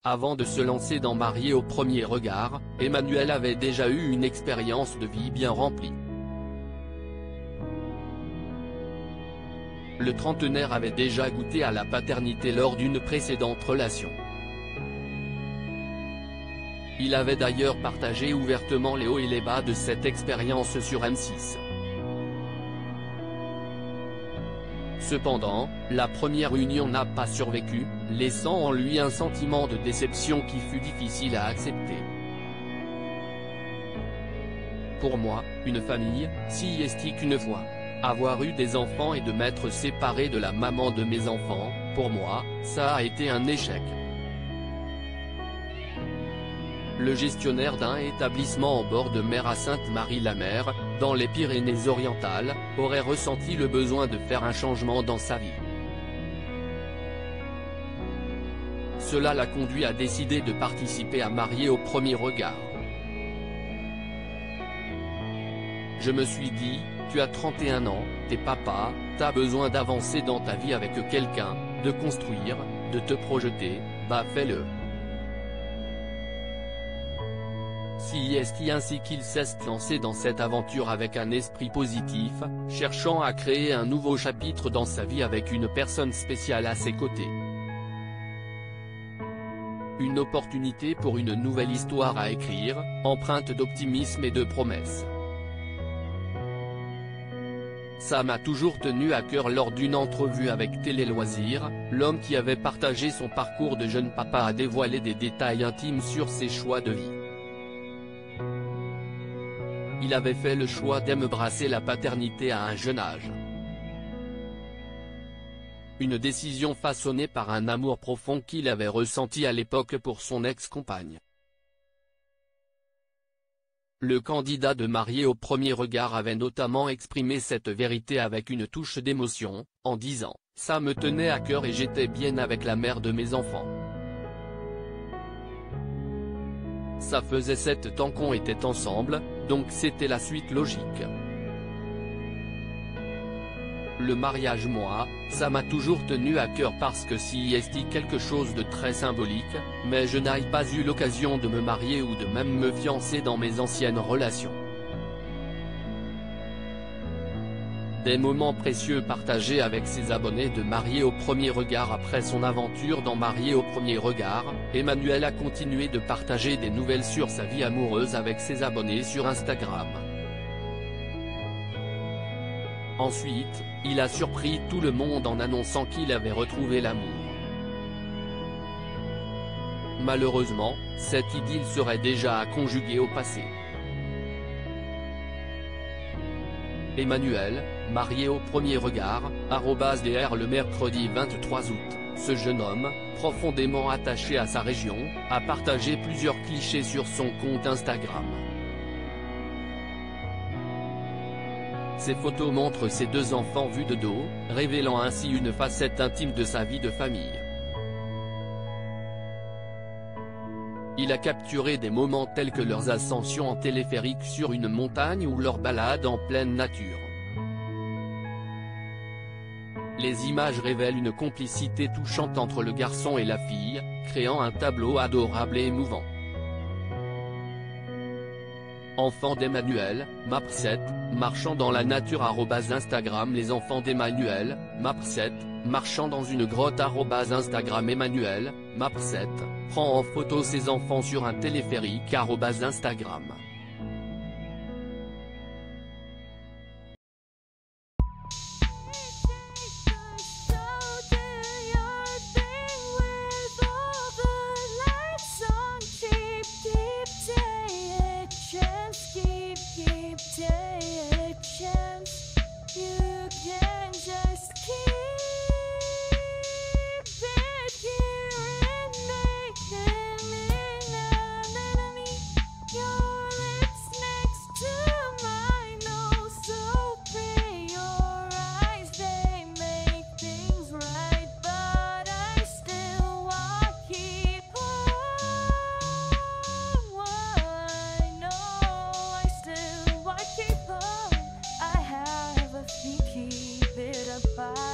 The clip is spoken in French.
Avant de se lancer dans Marié au premier regard, Emmanuel avait déjà eu une expérience de vie bien remplie. Le trentenaire avait déjà goûté à la paternité lors d'une précédente relation. Il avait d'ailleurs partagé ouvertement les hauts et les bas de cette expérience sur M6. Cependant, la première union n'a pas survécu, laissant en lui un sentiment de déception qui fut difficile à accepter. Pour moi, une famille, si est qu'une fois. Avoir eu des enfants et de m'être séparé de la maman de mes enfants, pour moi, ça a été un échec. Le gestionnaire d'un établissement en bord de mer à Sainte-Marie-la-Mer, dans les Pyrénées-Orientales, aurait ressenti le besoin de faire un changement dans sa vie. Cela l'a conduit à décider de participer à Marié au premier regard. Je me suis dit, tu as 31 ans, t'es papa, t'as besoin d'avancer dans ta vie avec quelqu'un, de construire, de te projeter, bah fais-le. Si est ainsi qu'il s'est lancé dans cette aventure avec un esprit positif, cherchant à créer un nouveau chapitre dans sa vie avec une personne spéciale à ses côtés. Une opportunité pour une nouvelle histoire à écrire, empreinte d'optimisme et de promesses. Ça m'a toujours tenu à cœur. Lors d'une entrevue avec Télé Loisirs, l'homme qui avait partagé son parcours de jeune papa a dévoilé des détails intimes sur ses choix de vie. Il avait fait le choix d'embrasser la paternité à un jeune âge. Une décision façonnée par un amour profond qu'il avait ressenti à l'époque pour son ex-compagne. Le candidat de Marié au premier regard avait notamment exprimé cette vérité avec une touche d'émotion, en disant « Ça me tenait à cœur et j'étais bien avec la mère de mes enfants. Ça faisait 7 ans qu'on était ensemble, donc c'était la suite logique. Le mariage moi, ça m'a toujours tenu à cœur parce que si est quelque chose de très symbolique, mais je n'ai pas eu l'occasion de me marier ou de même me fiancer dans mes anciennes relations. Des moments précieux partagés avec ses abonnés de Marié au premier regard. Après son aventure dans Marié au premier regard, Emmanuel a continué de partager des nouvelles sur sa vie amoureuse avec ses abonnés sur Instagram. Ensuite, il a surpris tout le monde en annonçant qu'il avait retrouvé l'amour. Malheureusement, cette idylle serait déjà à conjuguer au passé. Emmanuel, marié au premier regard, @dr le mercredi 23 août, ce jeune homme, profondément attaché à sa région, a partagé plusieurs clichés sur son compte Instagram. Ces photos montrent ses 2 enfants vus de dos, révélant ainsi une facette intime de sa vie de famille. Il a capturé des moments tels que leurs ascensions en téléphérique sur une montagne ou leurs balades en pleine nature. Les images révèlent une complicité touchante entre le garçon et la fille, créant un tableau adorable et émouvant. Enfants d'Emmanuel, Map7, marchant dans la nature @Instagram Les enfants d'Emmanuel, Map7, marchant dans une grotte @Instagram Emmanuel, Map7, prend en photo ses enfants sur un téléphérique @Instagram. Keep it apart.